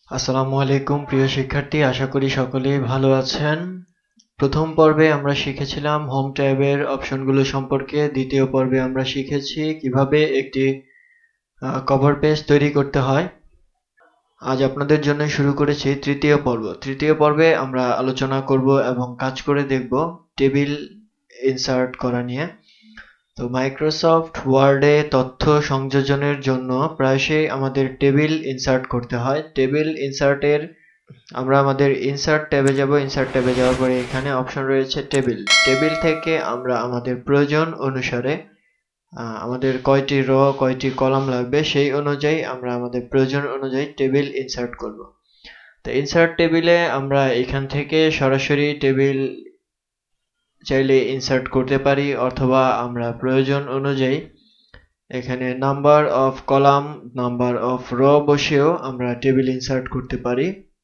আসসালামু আলাইকুম প্রিয় শিক্ষার্থী, আশা করি সকলেই ভালো আছেন। প্রথম পর্বে আমরা শিখেছিলাম হোম ট্যাবের অপশনগুলো সম্পর্কে। দ্বিতীয় পর্বে আমরা শিখেছি কিভাবে একটি কভার পেজ তৈরি করতে হয়। আজ আপনাদের জন্য শুরু করেছি তৃতীয় পর্ব। তৃতীয় পর্বে আমরা আলোচনা করব এবং কাজ করে দেখব টেবিল ইনসার্ট করা নিয়ে। তো মাইক্রোসফট ওয়ার্ডে তথ্য সংযোজনের জন্য প্রায়শই আমাদের টেবিল ইনসার্ট করতে হয়। টেবিল ইনসার্টের আমরা আমাদের ইনসার্ট ট্যাবে যাব। ইনসার্ট ট্যাবে যাওয়ার পরে এখানে অপশন রয়েছে টেবিল। টেবিল থেকে আমরা আমাদের প্রয়োজন অনুসারে আমাদের কয়টি র কয়টি কলাম লাগবে সেই অনুযায়ী আমরা আমাদের প্রয়োজন অনুযায়ী টেবিল ইনসার্ট করব। তো ইনসার্ট টেবিলে আমরা এখান থেকে সরাসরি টেবিল চাইলে ইনসার্ট করতে পারি, অথবা আমরা প্রয়োজন অনুযায়ী এখানে number of column, number of row বসেও আমরা টেবিল ইনসার্ট করতে পারি।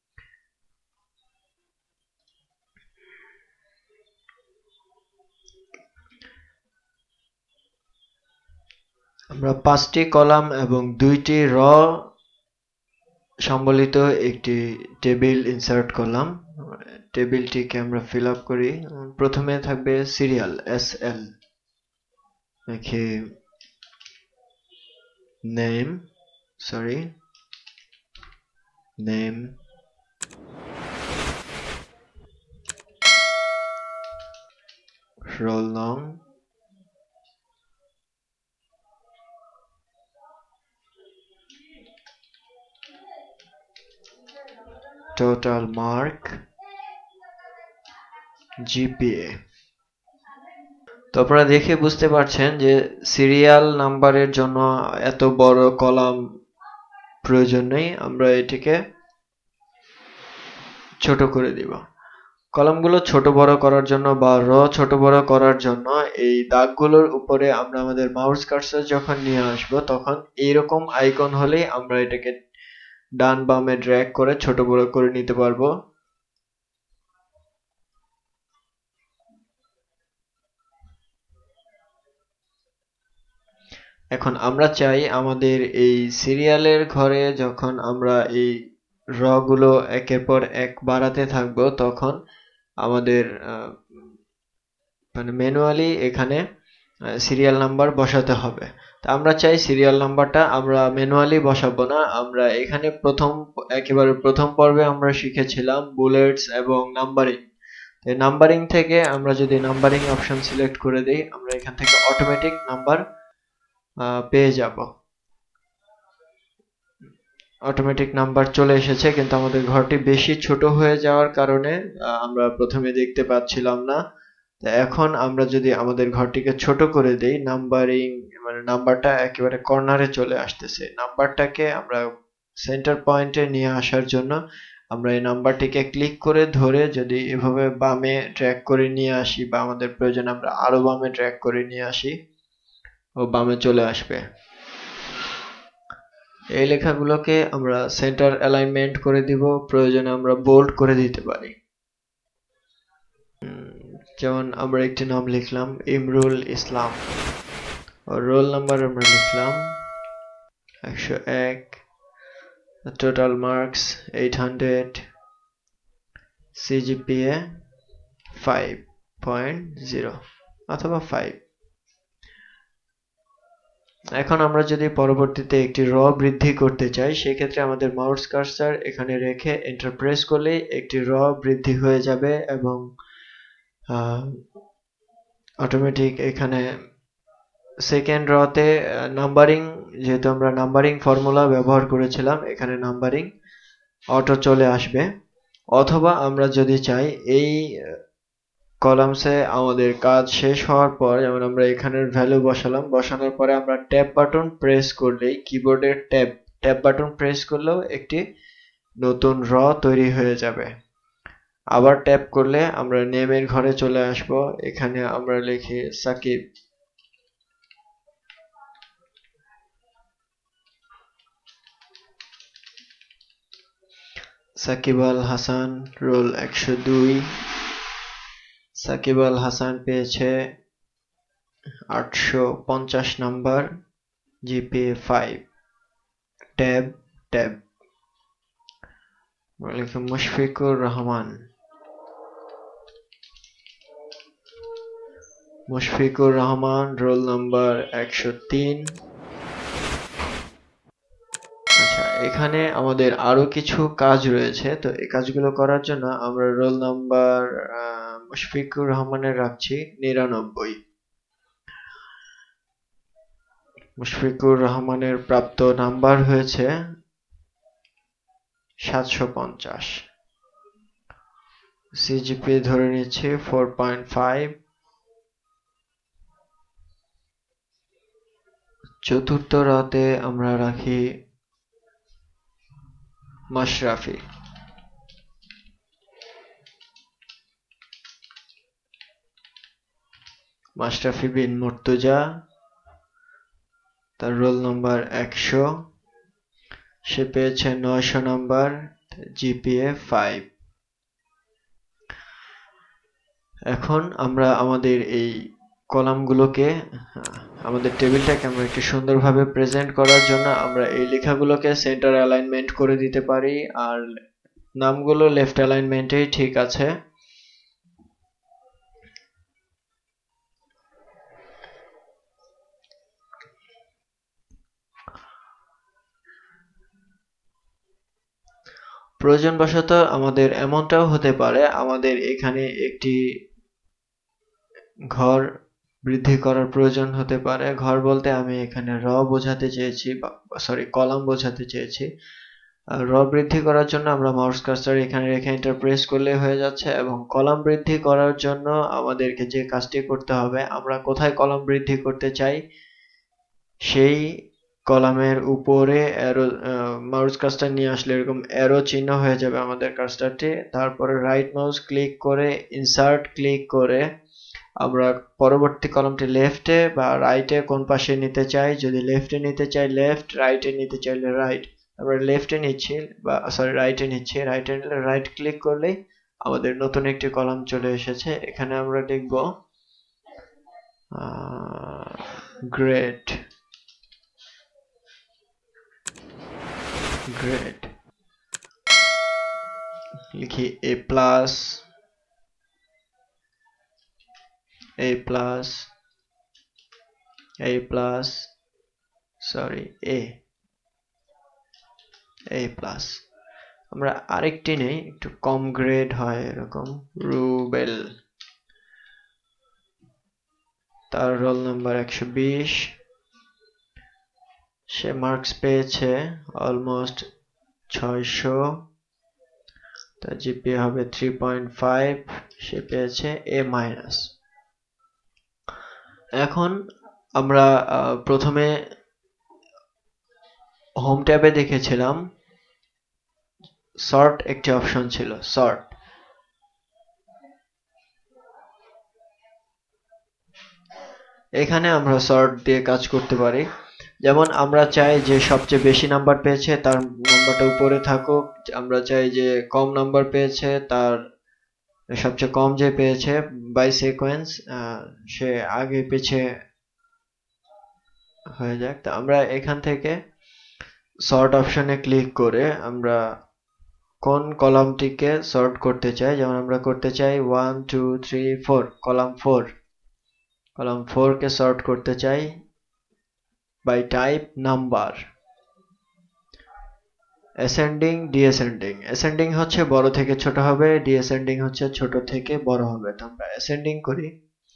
আমরা 5টি কলাম এবং 2টি র সম্বলিত একটি টেবিল ইনসার্ট করলাম। টেবিলটিকে আমরা ফিল আপ করি। প্রথমে থাকবে সিরিয়াল SL, লিখি নেম, রোল নং, টোটাল মার্ক, GPA। তো আপনারা দেখে বুঝতে পারছেন যে সিরিয়াল নাম্বারের জন্য এত বড় কলাম প্রয়োজন নেই, আমরা এটিকে ছোট করে দিব। কলামগুলো ছোট বড় করার জন্য বা র ছোট বড় করার জন্য এই দাগগুলোর উপরে আমরা আমাদের মাউস কার্সর যখন নিয়ে আসব তখন এইরকম আইকন হলেই আমরা এটাকে ডান বামে ড্র্যাগ করে ছোট বড় করে নিতে পারবো। এখন আমরা চাই আমাদের এই সিরিয়ালের ঘরে যখন আমরা এই র গুলো একের পর এক বাড়াতে থাকবো তখন আমাদের মানে ম্যানুয়ালি এখানে সিরিয়াল নাম্বার বসাতে হবে। তা আমরা চাই সিরিয়াল নাম্বারটা আমরা ম্যানুয়ালি বসাবো না, আমরা এখানে একেবারে প্রথম পর্বে আমরা শিখেছিলাম বুলেটস এবং নাম্বারিং। নাম্বারিং থেকে আমরা যদি নাম্বারিং অপশন সিলেক্ট করে দেই আমরা এখান থেকে অটোমেটিক নাম্বার পেয়ে যাব। অটোমেটিক নাম্বার চলে এসেছে, কিন্তু আমাদের ঘরটি বেশি ছোট হয়ে যাওয়ার কারণে আমরা প্রথমে দেখতে পাচ্ছিলাম না। এখন আমরা যদি আমাদের ঘরটিকে ছোট করে দেই, নাম্বারিং মানে নাম্বারটা একেবারে কর্নারে চলে আসতেছে। নাম্বারটাকে আমরা সেন্টার পয়েন্টে নিয়ে আসার জন্য আমরা এই নাম্বারটিকে ক্লিক করে ধরে যদি এভাবে বামে ড্র্যাগ করে নিয়ে আসি, বা আমাদের প্রয়োজন আমরা আরো বামে ড্র্যাগ করে নিয়ে আসি, ও বামে চলে আসবে। এই লেখাগুলোকে আমরা সেন্টার অ্যালাইনমেন্ট করে দিব, প্রয়োজনে আমরা বোল্ড করে দিতে পারি। যেমন আমরা একটি নাম লিখলাম ইমরুল ইসলাম, রোল নাম্বার আমরা লিখলাম 101, টোটাল মার্কস 800, CGPA 5.0 অথবা 5। এখন আমরা যদি পরবর্তীতে একটি র বৃদ্ধি করতে চাই সেক্ষেত্রে আমাদের মাউস কার্সার এখানে রেখে এন্টার প্রেস করলেই একটি র বৃদ্ধি হয়ে যাবে এবং অটোমেটিক এখানে সেকেন্ড রতে নাম্বারিং, যেহেতু আমরা নাম্বারিং ফর্মুলা ব্যবহার করেছিলাম, এখানে নাম্বারিং অটো চলে আসবে। অথবা আমরা যদি চাই এই কলামসে আমাদের কাজ শেষ হওয়ার পর, যেমন আমরা এখানের ভ্যালু বসালাম, বসানোর পরে আমরা ট্যাব বাটন প্রেস করলেই কিবোর্ডের ট্যাব বাটন প্রেস করলেও একটি নতুন র তৈরি হয়ে যাবে। আবার ট্যাপ করলে আমরা নেমের ঘরে চলে আসব। এখানে আমরা লিখি সাকিব, সাকিব আল হাসান, রোল 102। সাকিব আল হাসান পেয়েছে 850 নাম্বার, GPA 5। ট্যাব লিখি মুশফিকুর রহমান। Mushfiqur Rahman, roll number 103। আচ্ছা, এখানে আমাদের আরো কিছু কাজ রয়েছে, তো এই কাজগুলো করার জন্য আমরা রোল নাম্বার মুশফিকুর রহমানের রাখছি 99। মুশফিকুর রহমানের প্রাপ্ত নাম্বার হয়েছে 750। সিজিপিএ ধরে নিচ্ছি 4.5। চতুর্থ রাতে আমরা রাখি মাশরাফি। মাশরাফি বিন মুর্তজা, তার রোল নাম্বার 100, সে পেয়েছে 900 নাম্বার, জিপিএ 5। এখন আমরা আমাদের এই কলামগুলোকে, আমাদের টেবিলটাকে আমরা একটু সুন্দরভাবে প্রেজেন্ট করার জন্য আমরা এই লেখাগুলোকে সেন্টার অ্যালাইনমেন্ট করে দিতে পারি, আর নামগুলো লেফট অ্যালাইনমেন্টেই ঠিক আছে। প্রয়োজনবশত আমাদের এমনটাও হতে পারে আমাদের এখানে একটি ঘর বৃদ্ধি করার প্রয়োজন হতে পারে। ঘর বলতে আমি এখানে র বোঝাতে চেয়েছি, কলাম বোঝাতে চেয়েছি। র বৃদ্ধি করার জন্য আমরা মাউস কার্সার এখানে রেখে এন্টার প্রেস করলে হয়ে যাচ্ছে, এবং কলাম বৃদ্ধি করার জন্য আমাদেরকে যে কাজটি করতে হবে, আমরা কোথায় কলাম বৃদ্ধি করতে চাই সেই কলামের উপরে অ্যারো, মাউস কার্সার নিয়ে আসলে এরকম অ্যারো চিহ্ন হয়ে যাবে আমাদের কার্সারটি। তারপরে রাইট মাউস ক্লিক করে ইনসার্ট ক্লিক করে আমরা পরবর্তী কলামটি লেফটে বা রাইটে কোন পাশে নিতে চাই। যদি লেফটে নিতে চাই লেফট, রাইটে নিতে চাইলে রাইট। আমরা লেফটে নিচ্ছি বা রাইটে নিচ্ছি, রাইটে নিলে রাইট ক্লিক করলেই আমাদের নতুন একটি কলাম চলে এসেছে। এখানে আমরা লিখব গ্রেড। গ্রেড লিখি A plus, A plus, A plus, A plus. আমরা আরেকটি নেই, একটু কম গ্রেড হয় এরকম, রুবেল, তার রোল নাম্বার 120, সে মার্কস পেয়েছে অলমোস্ট 600, তার জিপিএ হবে 3.5, সে পেয়েছে এ মাইনাস। এখন আমরা প্রথমে হোম ট্যাবে দেখেছিলাম সর্ট একটি অপশন ছিল, সর্ট। এখানে আমরা সর্ট দিয়ে কাজ করতে পারি। যেমন আমরা চাই যে সবচেয়ে বেশি নাম্বার পেয়েছে তার নাম্বারটা উপরে থাকুক, আমরা চাই যে কম নাম্বার পেয়েছে তার সবচেয়ে কম যে পেয়েছে বাই সিকোয়েন্স সে আগে পিছে হয়ে যাক। তো আমরা এখান থেকে সর্ট অপশনে ক্লিক করে আমরা কোন কলামটিকে সর্ট করতে চাই, যেমন আমরা করতে চাই 1 2 3 4, কলাম 4, কলাম 4 কে সর্ট করতে চাই by type number, ascending descending. Ascending হচ্ছে বড় থেকে ছোট হবে, ডিঅ্যাসেন্ডিং হচ্ছে ছোট থেকে বড় হবে। তো আমরা অ্যাসেন্ডিং করি,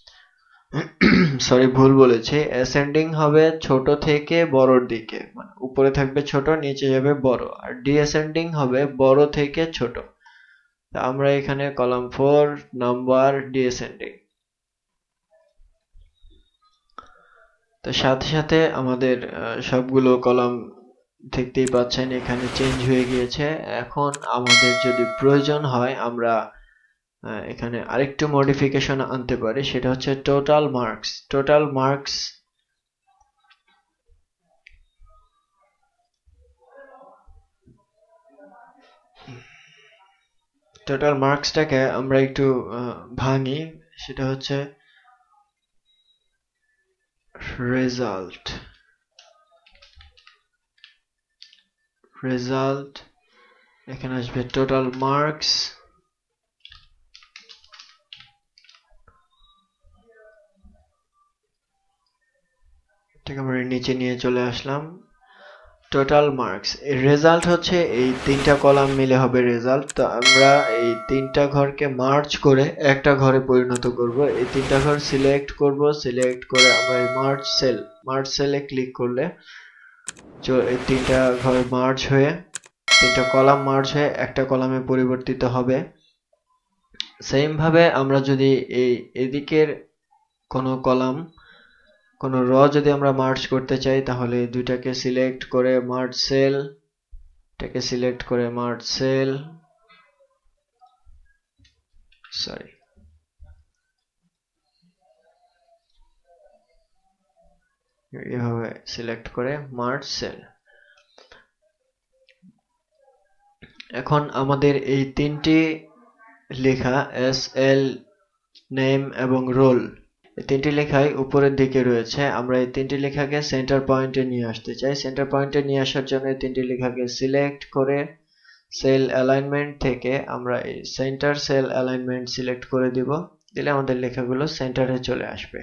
ভুল বলেছি, অ্যাসেন্ডিং হবে ছোট থেকে বড়র দিকে, মানে উপরে থাকবে ছোট নিচে যাবে বড়, আর ডিঅ্যাসেন্ডিং হবে বড় থেকে ছোট। তো আমরা এখানে কলাম 4 নাম্বার ডিঅ্যাসেন্ডিং। তো সাথে সাথে আমাদের সবগুলো কলাম দেখতেই পাচ্ছেন এখানে চেঞ্জ হয়ে গিয়েছে। এখন আমাদের যদি প্রয়োজন হয় আমরা এখানে আরেকটু মডিফিকেশন আনতে পারি, সেটা হচ্ছে total marks. Total marks total মার্কসটাকে আমরা একটু ভাঙি, সেটা হচ্ছে এখানে আসবে টোটাল মার্কস। এটাকে আমরা নিচে নিয়ে চলে আসলাম। টোটাল মার্কস এর রেজাল্ট হচ্ছে এই তিনটা কলাম মিলে হবে রেজাল্ট। তো আমরা এই তিনটা ঘরকে মার্জ করে একটা ঘরে পরিণত করব। এই তিনটা ঘর সিলেক্ট করব, সিলেক্ট করে আমরা এই মার্জ সেলে ক্লিক করলে এই তিনটা ঘর মার্জ হয়ে, তিনটা কলাম মার্জ হয়ে একটা কলামে পরিবর্তিত হবে। সেম ভাবে আমরা যদি এই এদিকের কোনো কলাম, কোনো র যদি আমরা মার্জ করতে চাই, তাহলে দুইটাকে সিলেক্ট করে মার্জ সেল, এটাকে সিলেক্ট করে মার্জ সেল, সরি, এভাবে সিলেক্ট করে মার্জ সেল। এখন আমাদের এই তিনটি লেখা SL, নেম এবং রোল, এই তিনটি লেখাই উপরের দিকে রয়েছে। আমরা এই তিনটি লেখাকে সেন্টার পয়েন্টে নিয়ে আসতে চাই। সেন্টার পয়েন্টে নিয়ে আসার জন্য এই তিনটি লেখাকে সিলেক্ট করে সেল অ্যালাইনমেন্ট থেকে আমরা এই সেন্টার সেল অ্যালাইনমেন্ট সিলেক্ট করে দিব। দিলে আমাদের লেখাগুলো সেন্টারে চলে আসবে।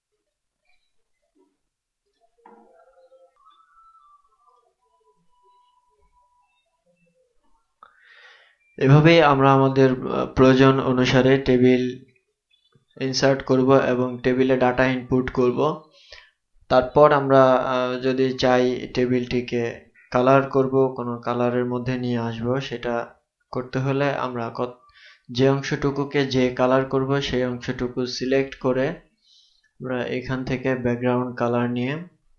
এভাবেই আমরা আমাদের প্রয়োজন অনুসারে টেবিল ইনসার্ট করব এবং টেবিলে ডাটা ইনপুট করব। তারপর আমরা যদি চাই টেবিলটিকে কালার করব, কোনো কালারের মধ্যে নিয়ে আসব, সেটা করতে হলে আমরা যে অংশটুকুকে যে কালার করব সেই অংশটুকু সিলেক্ট করে আমরা এখান থেকে ব্যাকগ্রাউন্ড কালার নিয়ে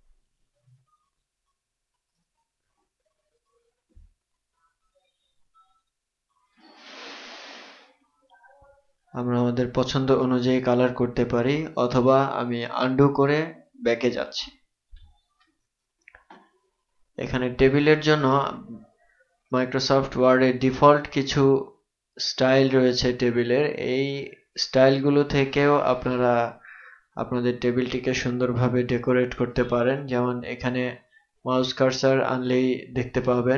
আমরা আমাদের পছন্দ অনুযায়ী কালার করতে পারি, অথবা আমি আনডু করে ব্যাকে যাচ্ছি। এখানে টেবিলের জন্য মাইক্রোসফট ওয়ার্ডের ডিফল্ট কিছু স্টাইল রয়েছে টেবিলের। এই স্টাইলগুলো থেকেও আপনারা আপনাদের টেবিলটিকে সুন্দরভাবে ডেকোরেট করতে পারেন। যেমন এখানে মাউস কার্সার আনলেই দেখতে পাবেন।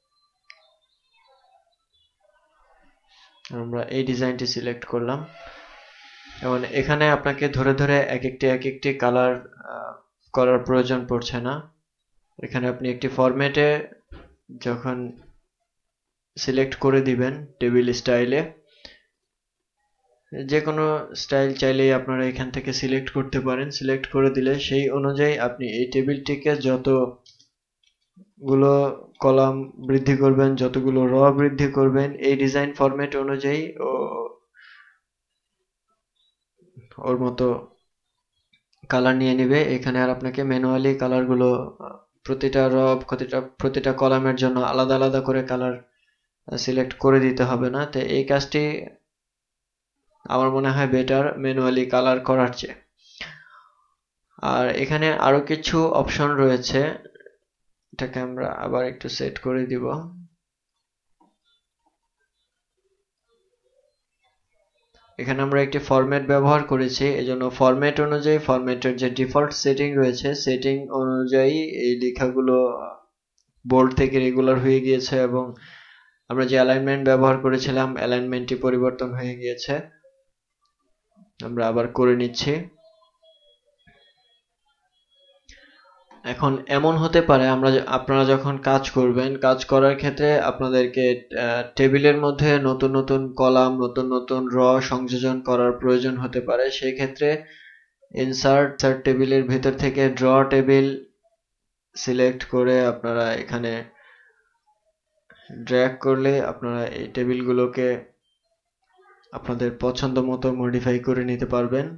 আমরা এই ডিজাইনটি সিলেক্ট করলাম এবং এখানে আপনাকে ধরে ধরে এক একটি কালার করার প্রয়োজন পড়ছে না। এখানে আপনি একটি ফরম্যাটে যখন সিলেক্ট করে দিবেন টেবিল স্টাইলে, যে কোনো স্টাইল চাইলেই আপনারা এখান থেকে সিলেক্ট করতে পারেন। সিলেক্ট করে দিলে সেই অনুযায়ী আপনি এই টেবিলটিকে যতগুলো কলাম বৃদ্ধি করবেন, যতগুলো র বৃদ্ধি করবেন, এই ডিজাইন ফরম্যাট অনুযায়ী ওর মতো কালার নিয়ে নেবে। এখানে আর আপনাকে ম্যানুয়ালি কালারগুলো প্রতিটা র, প্রতিটা কলামের জন্য আলাদা আলাদা করে কালার সিলেক্ট করে দিতে হবে না। তো এই কাজটি আমার মনে হয় বেটার ম্যানুয়ালি কালার করার চেয়ে। আর এখানে আরো কিছু অপশন রয়েছে, এটাকে আমরা আবার একটু সেট করে দিব। এখানে আমরা একটি ফরম্যাট ব্যবহার করেছি, এজন্য ফরম্যাট অনুযায়ী ফরম্যাটের যে ডিফল্ট সেটিং রয়েছে সেটিং অনুযায়ী এই লেখাগুলো বোল্ড থেকে রেগুলার হয়ে গিয়েছে এবং আমরা যে অ্যালাইনমেন্ট ব্যবহার করেছিলাম অ্যালাইনমেন্টটি পরিবর্তন হয়ে গিয়েছে। আমরা আবার করে নিচ্ছি। এখন এমন হতে পারে আপনারা যখন কাজ করবেন, কাজ করার ক্ষেত্রে আপনাদেরকে টেবিলের মধ্যে নতুন নতুন কলাম, নতুন নতুন র সংযোজন করার প্রয়োজন হতে পারে। সেই ক্ষেত্রে ইনসার্ট টেবিলের ভেতর থেকে ড্র টেবিল সিলেক্ট করে আপনারা এখানে ড্র্যাগ করলে আপনারা এই টেবিলগুলোকে আপনাদের পছন্দ মতো মডিফাই করে নিতে পারবেন।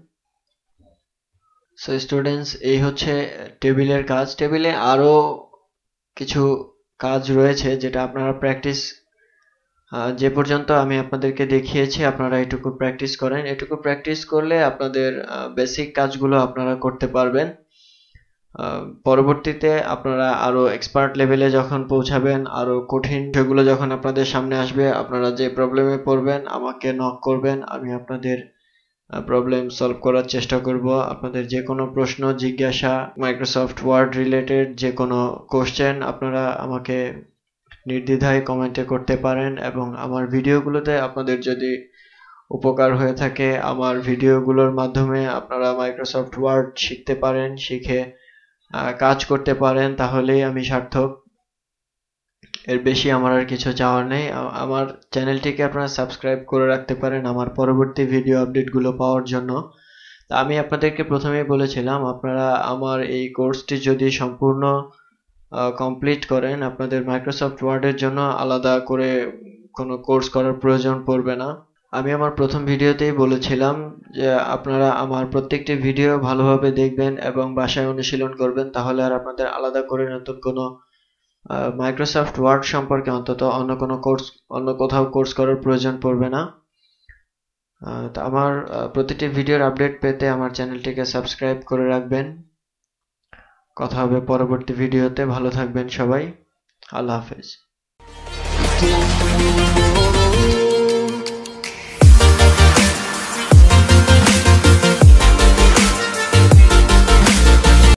সো স্টুডেন্টস, এই হচ্ছে টেবিলের কাজ। টেবিলে আরো কিছু কাজ রয়েছে যেটা আপনারা প্র্যাকটিস, যে পর্যন্ত আমি আপনাদেরকে দেখিয়েছি আপনারা এটুকু প্র্যাকটিস করেন। এটুকু প্র্যাকটিস করলে আপনাদের বেসিক কাজগুলো আপনারা করতে পারবেন। পরবর্তীতে আপনারা আরো এক্সপার্ট লেভেলে যখন পৌঁছাবেন, আরো কঠিন সেগুলো যখন আপনাদের সামনে আসবে, আপনারা যে প্রবলেমে পড়বেন আমাকে নক করবেন, আমি আপনাদের প্রবলেম সলভ করার চেষ্টা করব। আপনাদের যে কোনো প্রশ্ন জিজ্ঞাসা, মাইক্রোসফট ওয়ার্ড রিলেটেড যে কোনো কোশ্চেন আপনারা আমাকে নির্দ্বিধায় কমেন্টে করতে পারেন এবং আমার ভিডিওগুলোতে আপনাদের যদি উপকার হয়ে থাকে, আমার ভিডিওগুলোর মাধ্যমে আপনারা মাইক্রোসফট ওয়ার্ড শিখতে পারেন, শিখে কাজ করতে পারেন, তাহলেই আমি সার্থক। এর বেশি আমার আর কিছু চাওয়ার নেই। আমার চ্যানেলটিকে আপনারা সাবস্ক্রাইব করে রাখতে পারেন আমার পরবর্তী ভিডিও আপডেটগুলো পাওয়ার জন্য। আমি আপনাদেরকে প্রথমেই বলেছিলাম, আপনারা আমার এই কোর্সটি যদি সম্পূর্ণ কমপ্লিট করেন, আপনাদের মাইক্রোসফট ওয়ার্ডের জন্য আলাদা করে কোনো কোর্স করার প্রয়োজন পড়বে না। আমি আমার প্রথম ভিডিওতেই বলেছিলাম যে আপনারা আমার প্রত্যেকটি ভিডিও ভালোভাবে দেখবেন এবং বাসায় অনুশীলন করবেন, তাহলে আর আপনাদের আলাদা করে নতুন কোনো মাইক্রোসফট ওয়ার্ড সম্পর্কে অন্তত অন্য কোথাও কোর্স করার প্রয়োজন পড়বে না। তো আমার প্রতিটি ভিডিওর আপডেট পেতে আমার চ্যানেলটিকে সাবস্ক্রাইব করে রাখবেন। কথা হবে পরবর্তী ভিডিওতে। ভালো থাকবেন সবাই। আল্লাহ হাফেজ।